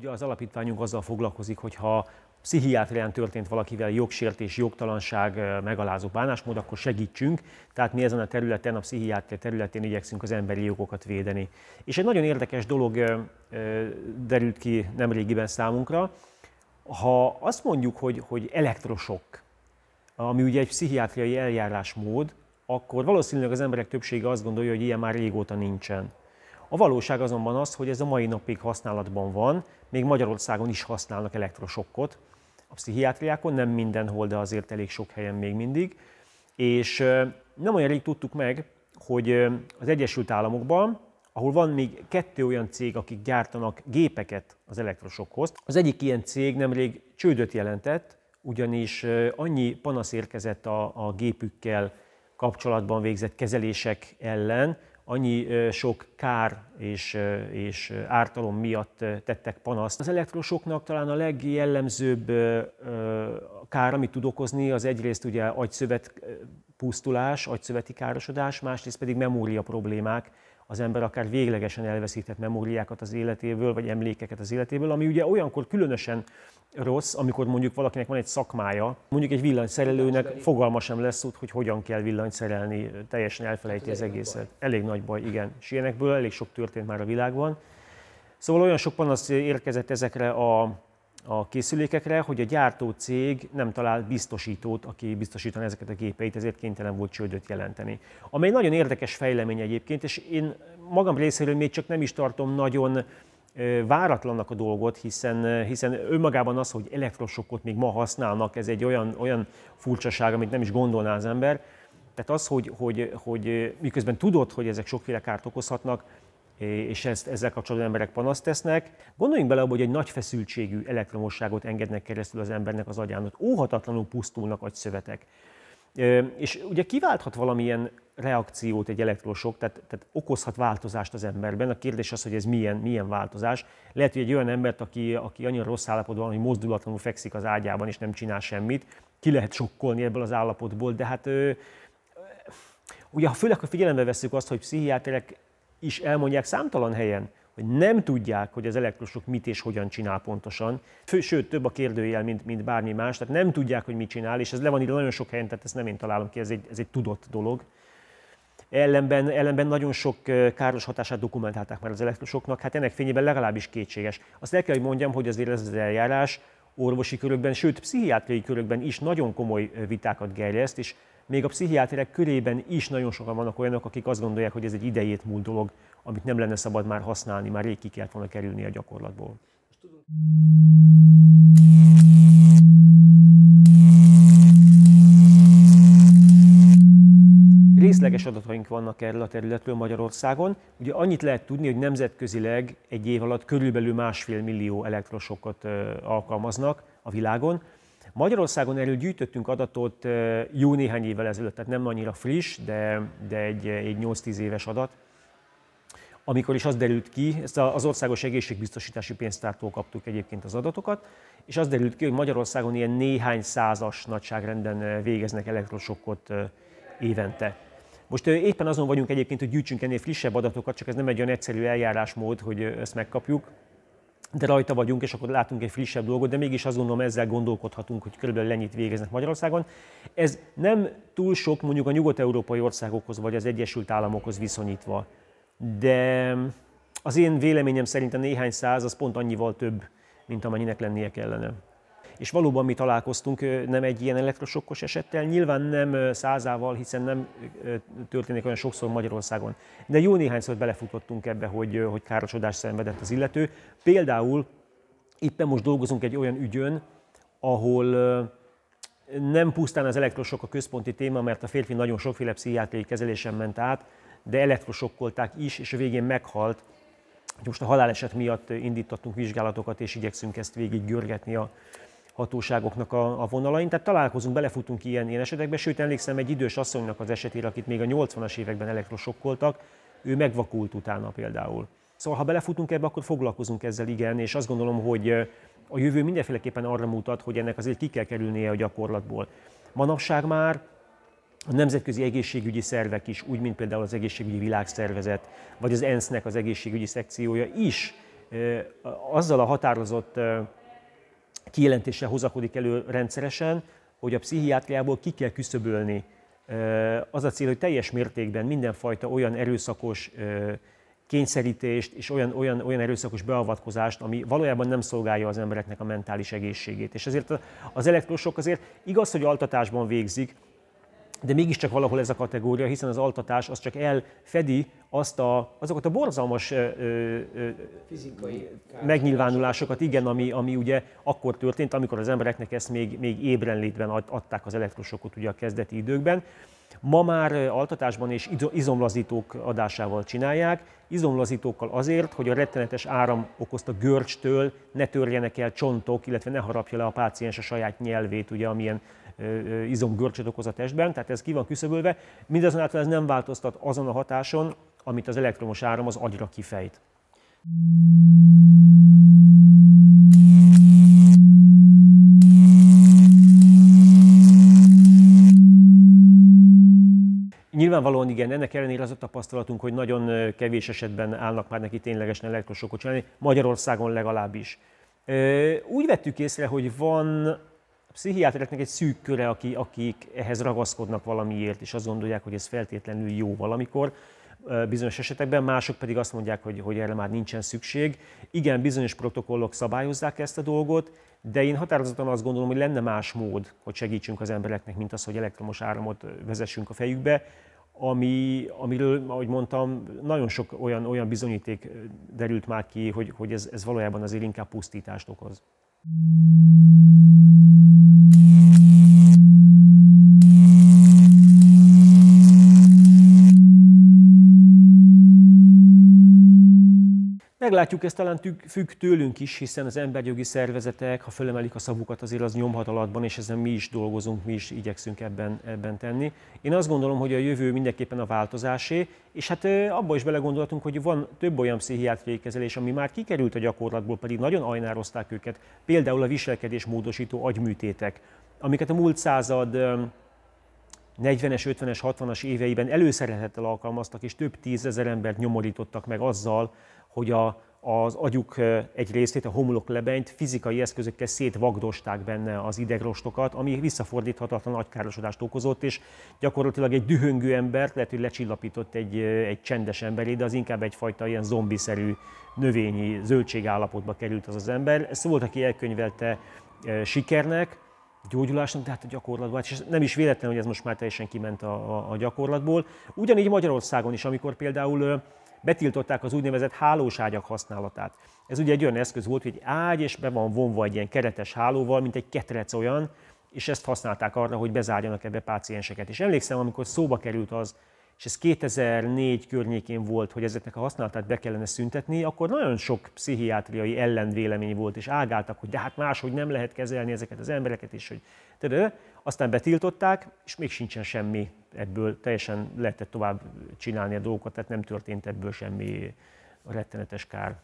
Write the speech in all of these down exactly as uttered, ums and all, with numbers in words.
Ugye az alapítványunk azzal foglalkozik, hogy ha pszichiátrián történt valakivel jogsértés, jogtalanság, megalázó bánásmód, akkor segítsünk. Tehát mi ezen a területen, a pszichiátria területén igyekszünk az emberi jogokat védeni. És egy nagyon érdekes dolog derült ki nemrégiben számunkra. Ha azt mondjuk, hogy, hogy elektrosokk, ami ugye egy pszichiátriai eljárásmód, akkor valószínűleg az emberek többsége azt gondolja, hogy ilyen már régóta nincsen. A valóság azonban az, hogy ez a mai napig használatban van, még Magyarországon is használnak elektrosokkot a pszichiátriákon, nem mindenhol, de azért elég sok helyen még mindig. És nem olyan rég tudtuk meg, hogy az Egyesült Államokban, ahol van még kettő olyan cég, akik gyártanak gépeket az elektrosokkhoz, az egyik ilyen cég nemrég csődöt jelentett, ugyanis annyi panasz érkezett a, a gépükkel kapcsolatban végzett kezelések ellen, annyi sok kár és, és ártalom miatt tettek panaszt. Az elektrosoknak talán a legjellemzőbb kár, amit tud okozni, az egyrészt ugye agyszövet pusztulás, agyszöveti károsodás, másrészt pedig memória problémák. Az ember akár véglegesen elveszített memóriákat az életéből, vagy emlékeket az életéből, ami ugye olyankor különösen rossz, amikor mondjuk valakinek van egy szakmája, mondjuk egy villanyszerelőnek fogalma sem lesz, hogy hogyan kell villanyt szerelni, teljesen elfelejti az egészet. Elég nagy baj, igen. És ilyenekből elég sok történt már a világban. Szóval olyan sok panasz érkezett ezekre a, a készülékekre, hogy a gyártó cég nem talál biztosítót, aki biztosítaná ezeket a gépeit, ezért kénytelen volt csődöt jelenteni. Amely nagyon érdekes fejlemény egyébként, és én magam részéről még csak nem is tartom nagyon váratlannak a dolgot, hiszen, hiszen önmagában az, hogy elektrosokkot még ma használnak, ez egy olyan, olyan furcsaság, amit nem is gondolná az ember. Tehát az, hogy, hogy, hogy miközben tudod, hogy ezek sokféle kárt okozhatnak, és ezt, ezzel kapcsolatban emberek panaszt tesznek, gondoljunk bele abba, hogy egy nagy feszültségű elektromosságot engednek keresztül az embernek az agyán, ott óhatatlanul pusztulnak agyszövetek. És ugye kiválthat valamilyen reakciót egy elektrosokk, tehát, tehát okozhat változást az emberben. A kérdés az, hogy ez milyen, milyen változás. Lehet, hogy egy olyan embert, aki, aki annyira rossz állapotban van, hogy mozdulatlanul fekszik az ágyában és nem csinál semmit, ki lehet sokkolni ebből az állapotból, de hát ö, ugye főleg, ha figyelembe vesszük azt, hogy pszichiáterek is elmondják számtalan helyen, hogy nem tudják, hogy az elektrosokk mit és hogyan csinál pontosan. Sőt, több a kérdőjel, mint, mint bármi más, tehát nem tudják, hogy mit csinál, és ez le van írva nagyon sok helyen, tehát ezt nem én találom ki, ez egy, ez egy tudott dolog. Ellenben, ellenben nagyon sok káros hatását dokumentálták már az elektrosoknak, hát ennek fényében legalábbis kétséges. Azt el kell, hogy mondjam, hogy azért ez az eljárás orvosi körökben, sőt pszichiátriai körökben is nagyon komoly vitákat gerjeszt, és még a pszichiáterek körében is nagyon sokan vannak olyanok, akik azt gondolják, hogy ez egy idejét múlt dolog, amit nem lenne szabad már használni, már rég ki kellett volna kerülni a gyakorlatból. Részleges adataink vannak erről a területről Magyarországon. Ugye annyit lehet tudni, hogy nemzetközileg egy év alatt körülbelül másfél millió elektrosokkot alkalmaznak a világon. Magyarországon erről gyűjtöttünk adatot jó néhány évvel ezelőtt, tehát nem annyira friss, de, de egy, egy nyolc-tíz éves adat, amikor is az derült ki, ezt az Országos Egészségbiztosítási Pénztártól kaptuk egyébként az adatokat, és az derült ki, hogy Magyarországon ilyen néhány százas nagyságrenden végeznek elektrosokkot évente. Most éppen azon vagyunk egyébként, hogy gyűjtsünk ennél frissebb adatokat, csak ez nem egy olyan egyszerű eljárásmód, hogy ezt megkapjuk, de rajta vagyunk, és akkor látunk egy frissebb dolgot, de mégis azt gondolom, ezzel gondolkodhatunk, hogy körülbelül ennyit végeznek Magyarországon. Ez nem túl sok mondjuk a nyugat-európai országokhoz vagy az Egyesült Államokhoz viszonyítva, de az én véleményem szerint a néhány száz az pont annyival több, mint amennyinek lennie kellene. És valóban mi találkoztunk nem egy ilyen elektrosokkos esettel, nyilván nem százával, hiszen nem történik olyan sokszor Magyarországon. De jó néhányszor belefutottunk ebbe, hogy, hogy károsodást szenvedett az illető. Például éppen most dolgozunk egy olyan ügyön, ahol nem pusztán az elektrosokk a központi téma, mert a férfi nagyon sokféle pszichiátriai kezelésen ment át, de elektrosokkolták is, és a végén meghalt. Most a haláleset miatt indítottunk vizsgálatokat, és igyekszünk ezt végig görgetni a hatóságoknak a, a vonalain. Tehát találkozunk, belefutunk ilyen, ilyen esetekbe, sőt emlékszem egy idős asszonynak az esetére, akit még a nyolcvanas években elektrosokkoltak, ő megvakult utána például. Szóval ha belefutunk ebbe, akkor foglalkozunk ezzel, igen, és azt gondolom, hogy a jövő mindenféleképpen arra mutat, hogy ennek azért ki kell kerülnie a gyakorlatból. Manapság már a nemzetközi egészségügyi szervek is, úgy mint például az Egészségügyi Világszervezet, vagy az ENSZ-nek az egészségügyi szekciója is azzal a határozott kijelentéssel hozakodik elő rendszeresen, hogy a pszichiátriából ki kell küszöbölni. Az a cél, hogy teljes mértékben mindenfajta olyan erőszakos kényszerítést és olyan, olyan, olyan erőszakos beavatkozást, ami valójában nem szolgálja az embereknek a mentális egészségét. És ezért az elektrosok azért igaz, hogy altatásban végzik, de mégiscsak valahol ez a kategória, hiszen az altatás az csak elfedi azt a, azokat a borzalmas ö, ö, fizikai megnyilvánulásokat, igen, ami, ami ugye akkor történt, amikor az embereknek ezt még, még ébrenlétben adták az elektrosokot ugye a kezdeti időkben. Ma már altatásban és izomlazítók adásával csinálják, izomlazítókkal azért, hogy a rettenetes áram okozta görcstől ne törjenek el csontok, illetve ne harapja le a páciens a saját nyelvét, ugye, amilyen izomgörcsöt okoz a testben, tehát ez ki van küszöbölve. Mindazonáltal ez nem változtat azon a hatáson, amit az elektromos áram az agyra kifejt. Nyilvánvalóan igen, ennek ellenére az a tapasztalatunk, hogy nagyon kevés esetben állnak már neki ténylegesen elektrosokot csinálni, Magyarországon legalábbis. Úgy vettük észre, hogy van a pszichiátereknek egy szűk köre, akik ehhez ragaszkodnak valamiért, és azt gondolják, hogy ez feltétlenül jó valamikor. Bizonyos esetekben, mások pedig azt mondják, hogy, hogy erre már nincsen szükség. Igen, bizonyos protokollok szabályozzák ezt a dolgot, de én határozottan azt gondolom, hogy lenne más mód, hogy segítsünk az embereknek, mint az, hogy elektromos áramot vezessünk a fejükbe, ami, amiről, ahogy mondtam, nagyon sok olyan, olyan bizonyíték derült már ki, hogy, hogy ez, ez valójában azért inkább pusztítást okoz. Meglátjuk, ez talán függ tőlünk is, hiszen az emberjogi szervezetek, ha fölemelik a szavukat, azért az nyomhat alatban, és ezen mi is dolgozunk, mi is igyekszünk ebben, ebben tenni. Én azt gondolom, hogy a jövő mindenképpen a változásé, és hát abba is belegondoltunk, hogy van több olyan pszichiátriai kezelés, ami már kikerült a gyakorlatból, pedig nagyon ajnározták őket, például a viselkedésmódosító agyműtétek, amiket a múlt század negyvenes, ötvenes, hatvanas éveiben előszeretettel alkalmaztak, és több tízezer embert nyomorítottak meg azzal, hogy a, az agyuk egy részét, a homloklebenyt fizikai eszközökkel szétvagdosták benne az idegrostokat, ami visszafordíthatatlan agykárosodást okozott, és gyakorlatilag egy dühöngő embert lehet, hogy lecsillapított egy, egy csendes emberé, de az inkább egyfajta ilyen zombiszerű növényi zöldségállapotba került az az ember. Ezt volt, aki elkönyvelte sikernek, gyógyulásnak, de hát a gyakorlatban, és nem is véletlen, hogy ez most már teljesen kiment a, a, a gyakorlatból. Ugyanígy Magyarországon is, amikor például betiltották az úgynevezett hálós ágyak használatát. Ez ugye egy olyan eszköz volt, hogy egy ágy, és be van vonva egy ilyen keretes hálóval, mint egy ketrec olyan, és ezt használták arra, hogy bezárjanak ebbe pácienseket. És emlékszem, amikor szóba került az, és ez kétezer-négy környékén volt, hogy ezeknek a használatát be kellene szüntetni, akkor nagyon sok pszichiátriai ellenvélemény volt, és ágáltak, hogy de hát máshogy nem lehet kezelni ezeket az embereket is, hogy de aztán betiltották, és még sincsen semmi ebből, teljesen lehetett tovább csinálni a dolgokat, tehát nem történt ebből semmi rettenetes kár.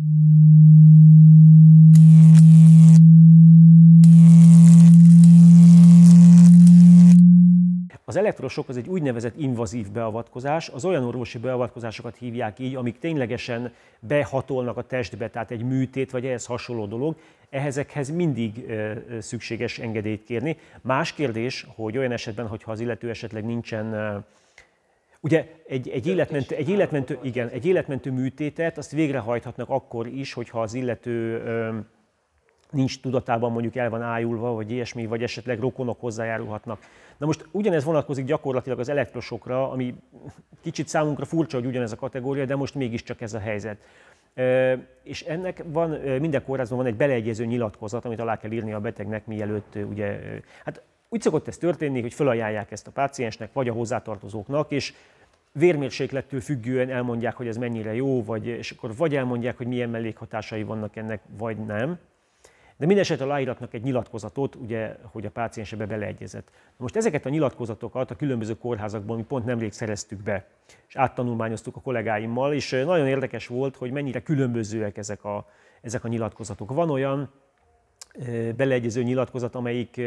Az elektrosok az egy úgynevezett invazív beavatkozás, az olyan orvosi beavatkozásokat hívják így, amik ténylegesen behatolnak a testbe, tehát egy műtét vagy ehhez hasonló dolog, ehhezekhez mindig szükséges engedélyt kérni. Más kérdés, hogy olyan esetben, hogyha az illető esetleg nincsen, ugye egy, egy, életmentő, egy, életmentő, igen, egy életmentő műtétet azt végrehajthatnak akkor is, hogyha az illető nincs tudatában, mondjuk el van ájulva, vagy ilyesmi, vagy esetleg rokonok hozzájárulhatnak. Na most ugyanez vonatkozik gyakorlatilag az elektrosokra, ami kicsit számunkra furcsa, hogy ugyanez a kategória, de most mégiscsak ez a helyzet. És ennek van, minden kórházban van egy beleegyező nyilatkozat, amit alá kell írni a betegnek, mielőtt ugye, hát úgy szokott ez történni, hogy felajánlják ezt a páciensnek, vagy a hozzátartozóknak, és vérmérséklettől függően elmondják, hogy ez mennyire jó, vagy, és akkor vagy elmondják, hogy milyen mellékhatásai vannak ennek, vagy nem. De mindesetre aláíratnak egy nyilatkozatot, ugye, hogy a páciens ebbe beleegyezett. Na most ezeket a nyilatkozatokat a különböző kórházakban mi pont nemrég szereztük be, és áttanulmányoztuk a kollégáimmal, és nagyon érdekes volt, hogy mennyire különbözőek ezek a, ezek a nyilatkozatok. Van olyan beleegyező nyilatkozat, amelyik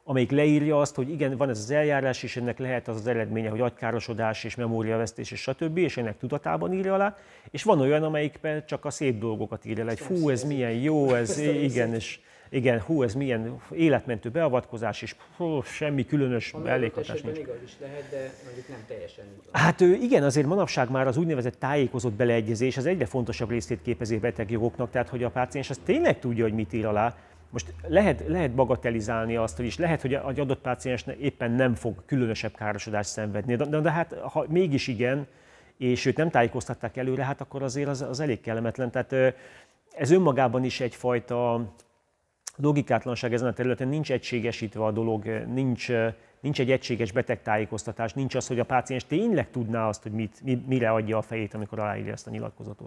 amelyik leírja azt, hogy igen, van ez az eljárás, és ennek lehet az az eredménye, hogy agykárosodás és memóriavesztés és stb., és ennek tudatában írja alá, és van olyan, amelyikben csak a szép dolgokat írja le, hogy fú, ez milyen jó, ez igen, és igen, hú, ez milyen életmentő beavatkozás, és hú, semmi különös mellékhatás nincs. Igaz is lehet, de mondjuk nem teljesen így van. Hát igen, azért manapság már az úgynevezett tájékozott beleegyezés az egyre fontosabb részét képezi a betegjogoknak, tehát hogy a páciens az tényleg tudja, hogy mit ír alá. Most lehet, lehet bagatelizálni azt, hogy is lehet, hogy egy adott páciens éppen nem fog különösebb károsodást szenvedni, de, de, de hát ha mégis igen, és őt nem tájékoztatták előre, hát akkor azért az, az elég kellemetlen. Tehát ez önmagában is egyfajta logikátlanság ezen a területen, nincs egységesítve a dolog, nincs, nincs egy egységes betegtájékoztatás, nincs az, hogy a páciens tényleg tudná azt, hogy mit, mire adja a fejét, amikor aláírja ezt a nyilatkozatot.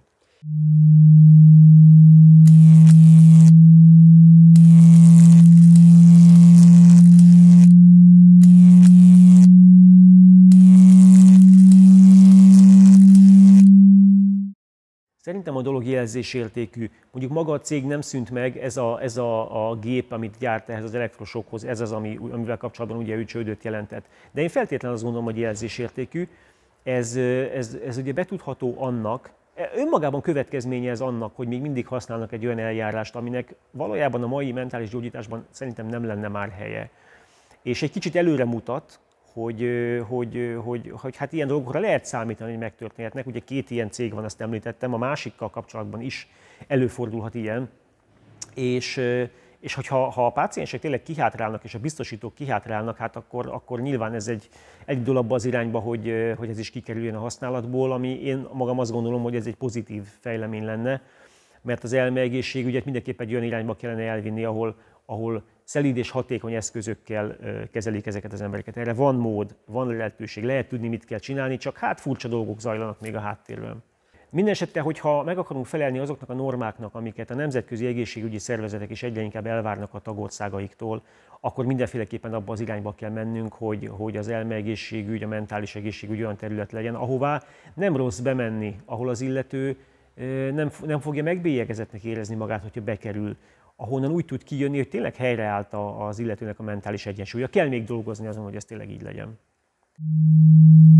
Szerintem a dolog jelzésértékű. Mondjuk maga a cég nem szűnt meg, ez a, ez a, a gép, amit gyárt ehhez az elektrosokhoz, ez az, ami, amivel kapcsolatban ugye ő csődöt jelentett. De én feltétlenül azt gondolom, hogy jelzésértékű. Ez, ez, ez ugye betudható annak, önmagában következménye ez annak, hogy még mindig használnak egy olyan eljárást, aminek valójában a mai mentális gyógyításban szerintem nem lenne már helye. És egy kicsit előre mutat, Hogy, hogy, hogy, hogy hát ilyen dolgokra lehet számítani, hogy megtörténhetnek. Ugye két ilyen cég van, azt említettem, a másikkal kapcsolatban is előfordulhat ilyen. És, és hogyha ha a páciensek tényleg kihátrálnak, és a biztosítók kihátrálnak, hát akkor, akkor nyilván ez egy, egy dolog abba az irányba, hogy, hogy ez is kikerüljön a használatból, ami én magam azt gondolom, hogy ez egy pozitív fejlemény lenne, mert az elmeegészségügyet mindenképpen egy olyan irányba kellene elvinni, ahol, ahol szelíd és hatékony eszközökkel kezelik ezeket az embereket. Erre van mód, van lehetőség, lehet tudni, mit kell csinálni, csak hát furcsa dolgok zajlanak még a háttérben. Mindenesetre, hogyha meg akarunk felelni azoknak a normáknak, amiket a nemzetközi egészségügyi szervezetek is egyre inkább elvárnak a tagországaiktól, akkor mindenféleképpen abba az irányba kell mennünk, hogy, hogy az elmeegészségügy, a mentális egészségügy olyan terület legyen, ahová nem rossz bemenni, ahol az illető nem, nem fogja megbélyegezettnek érezni magát, hogyha bekerül, ahonnan úgy tud kijönni, hogy tényleg helyreállt az illetőnek a mentális egyensúlya. Kell még dolgozni azon, hogy ez tényleg így legyen.